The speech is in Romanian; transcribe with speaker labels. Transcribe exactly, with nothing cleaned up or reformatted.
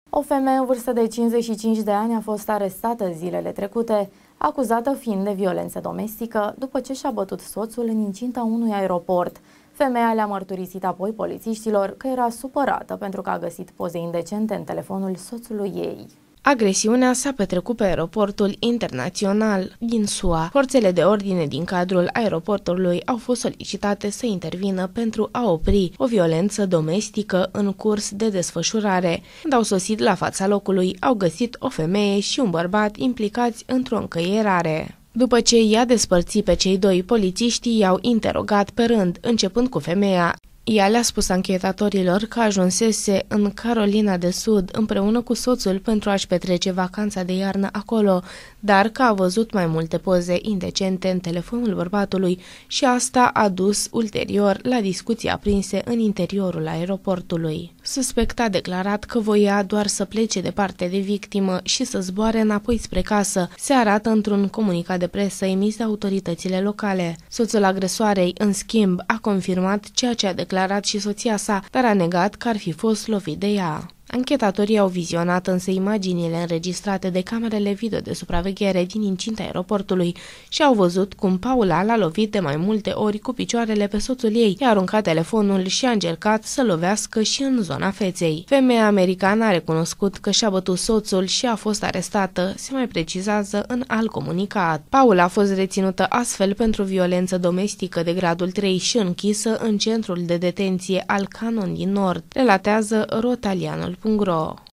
Speaker 1: O femeie în vârstă de cincizeci și cinci de ani a fost arestată zilele trecute, acuzată fiind de violență domestică, după ce și-a bătut soțul în incinta unui aeroport. Femeia le-a mărturisit apoi polițiștilor că era supărată pentru că a găsit poze indecente în telefonul soțului ei.
Speaker 2: Agresiunea s-a petrecut pe aeroportul internațional din S U A. Forțele de ordine din cadrul aeroportului au fost solicitate să intervină pentru a opri o violență domestică în curs de desfășurare. Când au sosit la fața locului, au găsit o femeie și un bărbat implicați într-o încăierare. După ce i-a despărțit pe cei doi, polițiștii i-au interogat pe rând, începând cu femeia. Ea le-a spus anchetatorilor că ajunsese în Carolina de Sud împreună cu soțul pentru a-și petrece vacanța de iarnă acolo, dar că a văzut mai multe poze indecente în telefonul bărbatului și asta a dus ulterior la discuții aprinse în interiorul aeroportului. Suspecta a declarat că voia doar să plece departe de victimă și să zboare înapoi spre casă, se arată într-un comunicat de presă emis de autoritățile locale. Soțul agresoarei, în schimb, a confirmat ceea ce a declarat și soția sa, dar a negat că ar fi fost lovit de ea. Anchetatorii au vizionat însă imaginile înregistrate de camerele video de supraveghere din incinta aeroportului și au văzut cum Paula l-a lovit de mai multe ori cu picioarele pe soțul ei, i-a aruncat telefonul și a încercat să lovească și în zona feței. Femeia americană a recunoscut că și-a bătut soțul și a fost arestată, se mai precizează în alt comunicat. Paula a fost reținută astfel pentru violență domestică de gradul trei și închisă în centrul de detenție al Cannon din Nord, relatează Rotalianul punct ro.